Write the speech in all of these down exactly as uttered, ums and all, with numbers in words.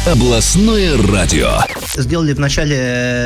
Областное радио. Сделали в начале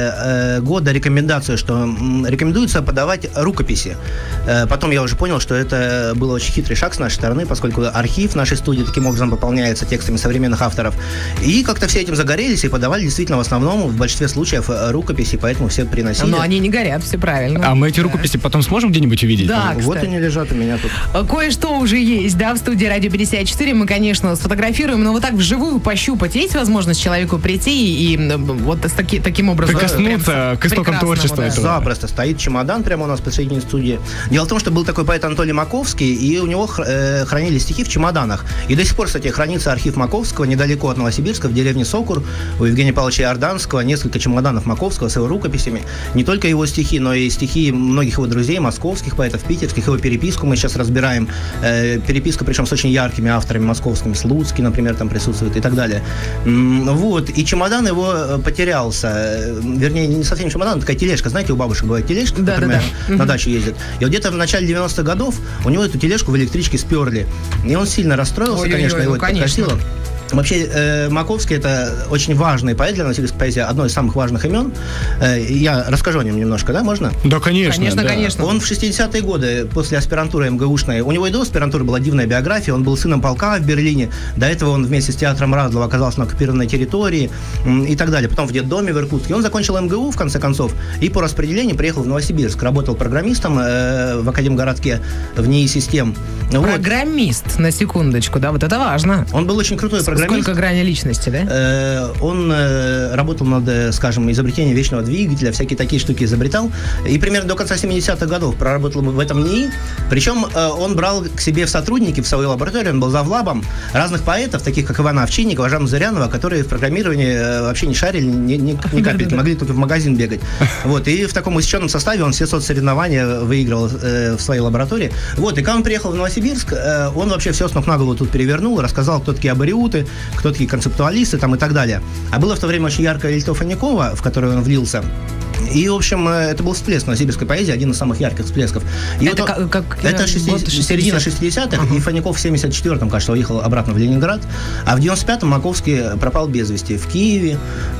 э, года рекомендацию, что м, рекомендуется подавать рукописи. Э, потом я уже понял, что это был очень хитрый шаг с нашей стороны, поскольку архив нашей студии таким образом пополняется текстами современных авторов. И как-то все этим загорелись и подавали действительно в основном, в большинстве случаев, рукописи, поэтому все приносили. Но они не горят, все правильно. А мы эти рукописи потом сможем где-нибудь увидеть? Да, Вот кстати. они лежат у меня тут. Кое-что уже есть, да, в студии Радио пятьдесят четыре. Мы, конечно, сфотографируем, но вот так вживую пощупать есть возможность человеку прийти и вот с таки, таким образом прикоснуться к истокам творчества да. этого. Запросто. Стоит чемодан прямо у нас посредине студии. Дело в том, что был такой поэт Анатолий Маковский, и у него э, хранили стихи в чемоданах. И до сих пор, кстати, хранится архив Маковского недалеко от Новосибирска, в деревне Сокур, у Евгения Павловича Иорданского, несколько чемоданов Маковского с его рукописями. Не только его стихи, но и стихи многих его друзей, московских поэтов, питерских, его переписку мы сейчас разбираем. Э, переписка, причем с очень яркими авторами московскими, Слуцкий, например, там присутствует и так далее. М- вот. И чемодан его потерялся. Вернее, не совсем чемодан, такая тележка. Знаете, у бабушек бывает тележка, да, например, да, да. на дачу ездят. И вот где-то в начале девяностых годов у него эту тележку в электричке сперли. И он сильно расстроился, Ой-ой-ой, конечно, его ну, это конечно. подкосило. Вообще, э, Маковский – это очень важный поэт для новосибирской поэзии, одно из самых важных имен. Э, я расскажу о нем немножко, да, можно? Да, конечно. Конечно, да. конечно. Он в шестидесятые годы, после аспирантуры МГУшной, у него и до аспирантуры была дивная биография, он был сыном полка в Берлине, до этого он вместе с театром Радлова оказался на оккупированной территории м, и так далее, потом в детдоме в Иркутске. Он закончил МГУ, в конце концов, и по распределению приехал в Новосибирск, работал программистом э, в Академгородке в НИИ систем. Вот. Программист, на секундочку, да, вот это важно. Он был очень крутой программист. Сколько граней личности, да? Э, он э, работал над, э, скажем, изобретением вечного двигателя, всякие такие штуки изобретал. И примерно до конца семидесятых годов проработал в этом НИИ. Причем э, он брал к себе в сотрудники, в свою лабораторию, он был завлабом разных поэтов, таких как Ивана Овчинникова, Жанну Зырянова, которые в программировании э, вообще не шарили ни, ни, ни капельки, могли только в магазин бегать. Вот. И в таком усеченном составе он все соцсоревнования выигрывал э, в своей лаборатории. Вот. И когда он приехал в Новосибирск, э, он вообще все с ног на голову тут перевернул, рассказал, кто такие абориуты, кто такие концептуалисты там и так далее. А было в то время очень яркое Лильто Фонякова, в которое он влился. И, в общем, это был всплеск новосибирской поэзии, один из самых ярких всплесков. И это вот как, он, как это шестидесятые, середина шестидесятых, uh-huh. и Фоняков в семьдесят четвёртом, кажется, уехал обратно в Ленинград, а в девяносто пятом Маковский пропал без вести в Киеве.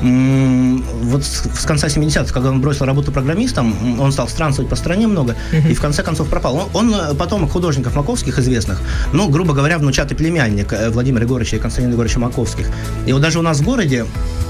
М- вот с, с конца семидесятых, когда он бросил работу программистом, он стал странствовать по стране много, uh-huh. и в конце концов пропал. Он, он потомок художников Маковских известных, ну, грубо говоря, внучатый племянник Владимира Егоровича и Константина Егоровича Маковских. И вот даже у нас в городе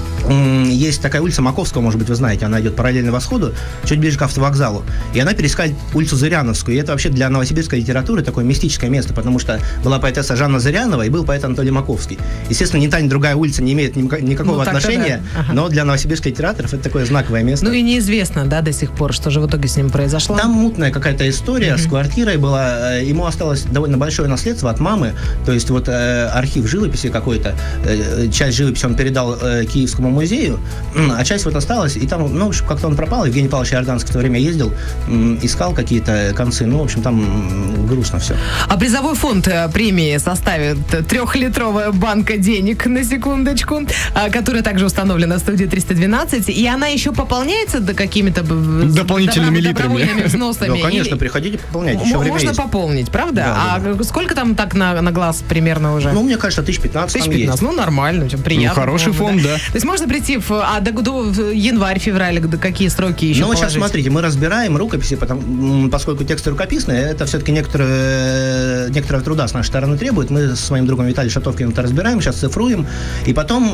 есть такая улица Маковского, может быть, вы знаете, она идет параллельно Восходу, чуть ближе к автовокзалу. И она пересекает улицу Зыряновскую. И это вообще для новосибирской литературы такое мистическое место, потому что была поэтесса Жанна Зырянова и был поэт Анатолий Маковский. Естественно, ни та, ни другая улица не имеет никакого ну, отношения, да. ага. но для новосибирских литераторов это такое знаковое место. Ну и неизвестно, да, до сих пор, что же в итоге с ним произошло. Там мутная какая-то история mm-hmm. с квартирой была. Ему осталось довольно большое наследство от мамы. То есть вот э, архив живописи какой-то, э, часть живописи он передал э, Киевскому музею, а часть вот осталась, и там, ну, в общем, как-то он пропал. Евгений Павлович Иорданский в то время ездил, искал какие-то концы, ну, в общем, там грустно все. А призовой фонд премии составит трехлитровая банка денег, на секундочку, которая также установлена в студии триста двенадцать, и она еще пополняется до какими-то дополнительными литрами. взносами. Да, конечно, приходите, пополняйте, еще время Можно есть. пополнить, правда? Да, а да. сколько там так на, на глаз примерно уже? Ну, мне кажется, тысяч пятнадцать Тысяч там пятнадцать, есть. ну, нормально, приятно. Ну, хороший фонд, да. То есть можно прийти в, а до, до январь-февраль, до какие сроки еще Ну, вот сейчас положить? смотрите, мы разбираем рукописи, потому, поскольку тексты рукописные, это все-таки некоторые, некоторого труда с нашей стороны требует. Мы с моим другом Виталием Шатовкиным это разбираем, сейчас цифруем. И потом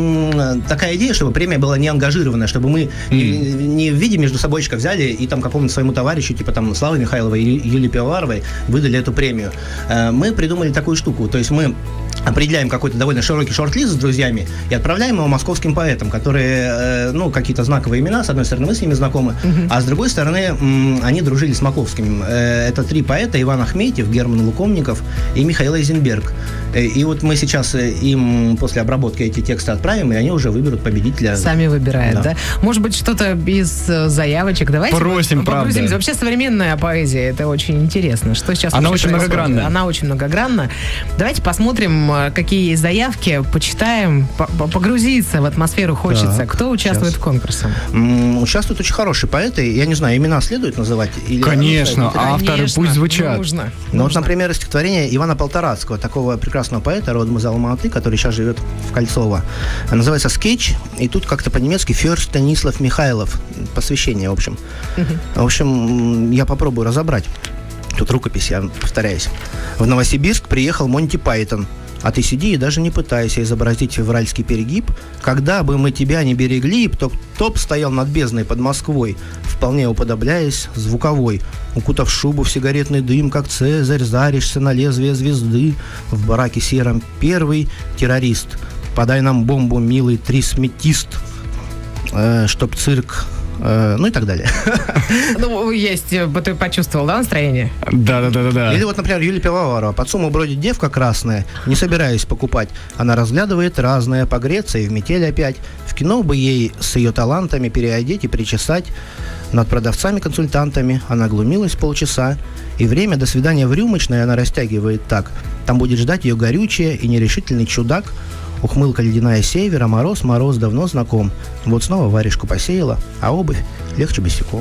м- такая идея, чтобы премия была не ангажированная, чтобы мы mm. не, не в виде между собойчика взяли и там какому-нибудь своему товарищу, типа там Славы Михайловой и Юлии Пивоваровой, выдали эту премию. Мы придумали такую штуку, то есть мы определяем какой-то довольно широкий шорт-лист с друзьями и отправляем его московским поэтам, которые, э, ну, какие-то знаковые имена. С одной стороны, мы с ними знакомы, uh-huh. а с другой стороны, м, они дружили с Маковским. Э, это три поэта: Иван Ахметьев, Герман Лукомников и Михаил Эйзенберг. Э, и вот мы сейчас им после обработки эти тексты отправим, и они уже выберут победителя. Сами выбирают, да? да? Может быть, что-то из заявочек? Давайте Просим, погрузимся. правда. Вообще современная поэзия, это очень интересно. Что сейчас Она очень происходит? многогранна. Она очень многогранна. Давайте посмотрим, какие есть заявки, почитаем, погрузиться в атмосферу атмосферу хочется. Так, Кто участвует сейчас. в конкурсе? М, Участвуют очень хорошие поэты. Я не знаю, имена следует называть? Или Конечно, а авторы Конечно, пусть звучат. Нужно. Ну, вот, нужно. например, стихотворение Ивана Полторацкого, такого прекрасного поэта, родом из Алматы, который сейчас живет в Кольцово. Называется «Скетч», и тут как-то по-немецки «Фёрст Станислав Михайлов». Посвящение, в общем. В общем, я попробую разобрать. Тут рукопись, я повторяюсь. В Новосибирск приехал Монти Пайтон. А ты сиди и даже не пытайся изобразить февральский перегиб. Когда бы мы тебя не берегли, то кто б стоял над бездной под Москвой, вполне уподобляясь звуковой. Укутав шубу в сигаретный дым, как Цезарь, заришься на лезвие звезды. В бараке сером первый террорист. Подай нам бомбу, милый трисметист, э, чтоб цирк... Ну и так далее. Ну, есть, ты почувствовал, да, настроение? Да-да-да-да. Или вот, например, Юлия Пивоварова. Под сумму бродит девка красная, не собираюсь покупать. Она разглядывает разное, погреться и в метель опять. В кино бы ей с ее талантами переодеть и причесать. Над продавцами-консультантами она глумилась полчаса. И время до свидания в рюмочной она растягивает так. Там будет ждать ее горючее и нерешительный чудак. Ухмылка ледяная севера, мороз, мороз давно знаком. Вот снова варежку посеяла, а обувь легче босиком.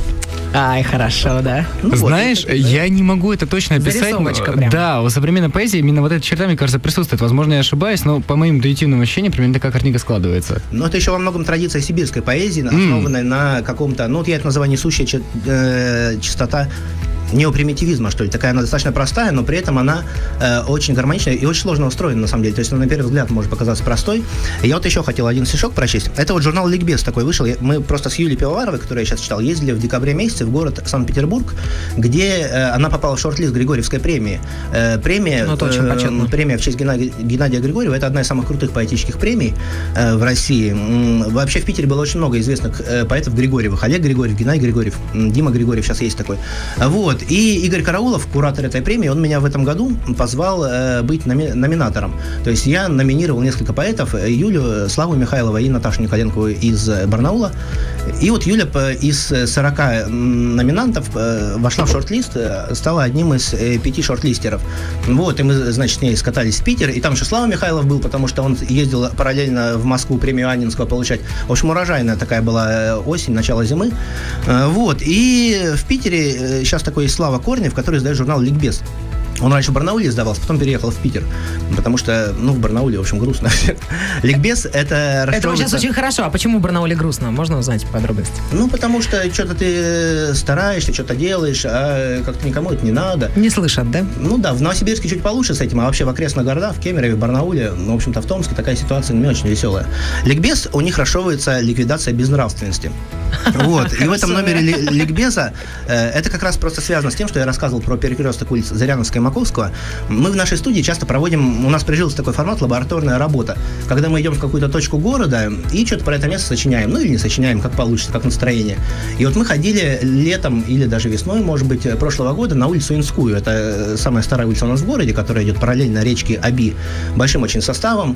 Ай, хорошо, да. Ну, Знаешь, вот, это, да. я не могу это точно описать. Зарисовочка но, прям. Да, у современной поэзии именно вот эта черта, мне кажется, присутствует. Возможно, я ошибаюсь, но по моим интуитивным ощущениям примерно такая картинка складывается. Но это еще во многом традиция сибирской поэзии, основанная mm. на каком-то, ну вот я это называю несущая чи- э, чистота неопримитивизма, что ли. Такая она достаточно простая, но при этом она э, очень гармоничная и очень сложно устроена, на самом деле. То есть, она, на первый взгляд, может показаться простой. И я вот еще хотел один стишок прочесть. Это вот журнал «Ликбез» такой вышел. Мы просто с Юлией Пивоваровой, которую я сейчас читал, ездили в декабре месяце в город Санкт-Петербург, где э, она попала в шорт-лист Григорьевской премии. Э, премия, ну, это очень почетно. э, премия в честь Геннадия, Геннадия Григорьева. Это одна из самых крутых поэтических премий э, в России. Вообще в Питере было очень много известных э, поэтов Григорьевых. Олег Григорьев, Геннадий Григорьев, Дима Григорьев, сейчас есть такой. Вот. И Игорь Караулов, куратор этой премии, он меня в этом году позвал э, быть номи- номинатором. То есть я номинировал несколько поэтов: Юлю, Славу Михайлова и Наташу Николенкову из Барнаула. И вот Юля из сорока номинантов э, вошла в шорт-лист, стала одним из э, пяти шорт-листеров. Вот, и мы, значит, с ней скатались в Питер. И там еще Слава Михайлов был, потому что он ездил параллельно в Москву премию Анненского получать. В общем, урожайная такая была осень, начало зимы. Э, вот. И в Питере сейчас такой есть Слава Корнев, который издает журнал «Ликбез». Он раньше в Барнауле издавался, потом переехал в Питер, потому что, ну, в Барнауле, в общем, грустно. Ликбез — это... Это сейчас очень хорошо. А почему в Барнауле грустно? Можно узнать подробности? Ну, потому что что-то ты стараешься, что-то делаешь, а как-то никому это не надо. Не слышат, да? Ну да, в Новосибирске чуть получше с этим, а вообще в окрестных городах, в Кемерове, в Барнауле, ну, в общем-то, в Томске такая ситуация не очень веселая. Ликбез, у них расшевывается ликвидация безнравственности. Вот, и в этом номере Ликбеза это как раз просто связано с тем, что я рассказывал про перекресток улиц Зыряновской и Маковского. Мы в нашей студии часто проводим, у нас прижился такой формат лабораторная работа, когда мы идем в какую-то точку города и что-то про это место сочиняем, ну или не сочиняем, как получится, как настроение. И вот мы ходили летом или даже весной, может быть, прошлого года на улицу Инскую. Это самая старая улица у нас в городе, которая идет параллельно речке Оби, большим очень составом.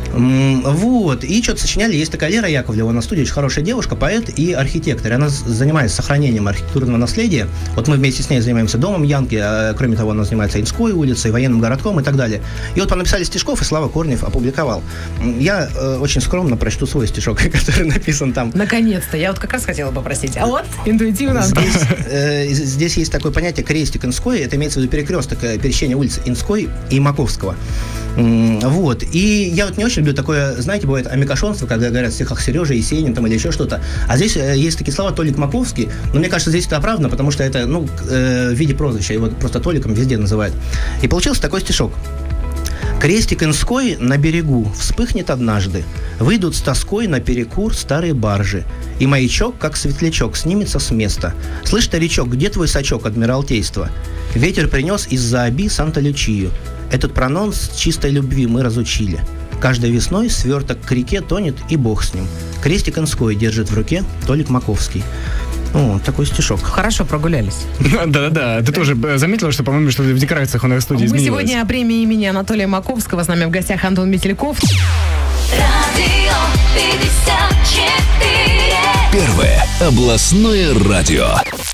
Вот, и что-то сочиняли. Есть такая Лера Яковлева на студии, очень хорошая девушка, поэт и архитектор. И она занимается сохранением архитектурного наследия. Вот мы вместе с ней занимаемся домом Янки, а кроме того, она занимается Инской улицей, военным городком и так далее. И вот понаписали стишков, и Слава Корнев опубликовал. Я э, очень скромно прочту свой стишок, который написан там. Наконец-то, я вот как раз хотела попросить. А вот, интуитивно. Здесь, э, здесь есть такое понятие крестик Инской, это имеется в виду перекресток пересечения улиц Инской и Маковского. Вот, и я вот не очень люблю такое, знаете, бывает амикошонство, когда говорят в стихах Сережа Есенин там или еще что-то. А здесь э, есть такие слова Толик Маковский, но мне кажется, здесь это оправдано, потому что это, ну, э, в виде прозвища, его просто Толиком везде называют. И получился такой стишок. Крестик Инской на берегу вспыхнет однажды, выйдут с тоской на перекур старые баржи, и маячок, как светлячок, снимется с места. Слышь, старичок, где твой сачок Адмиралтейства? Ветер принес из-за Оби Санта-Лючию. Этот прононс чистой любви мы разучили. Каждой весной сверток к реке тонет, и бог с ним. Крестик Инской держит в руке Толик Маковский. О, такой стишок. Хорошо прогулялись. Да-да-да. Ты тоже заметила, что, по-моему, что в декорациях у нас в студии Мы изменилось? сегодня о премии имени Анатолия Маковского. С нами в гостях Антон Метельков. Радио пятьдесят четыре. Первое областное радио.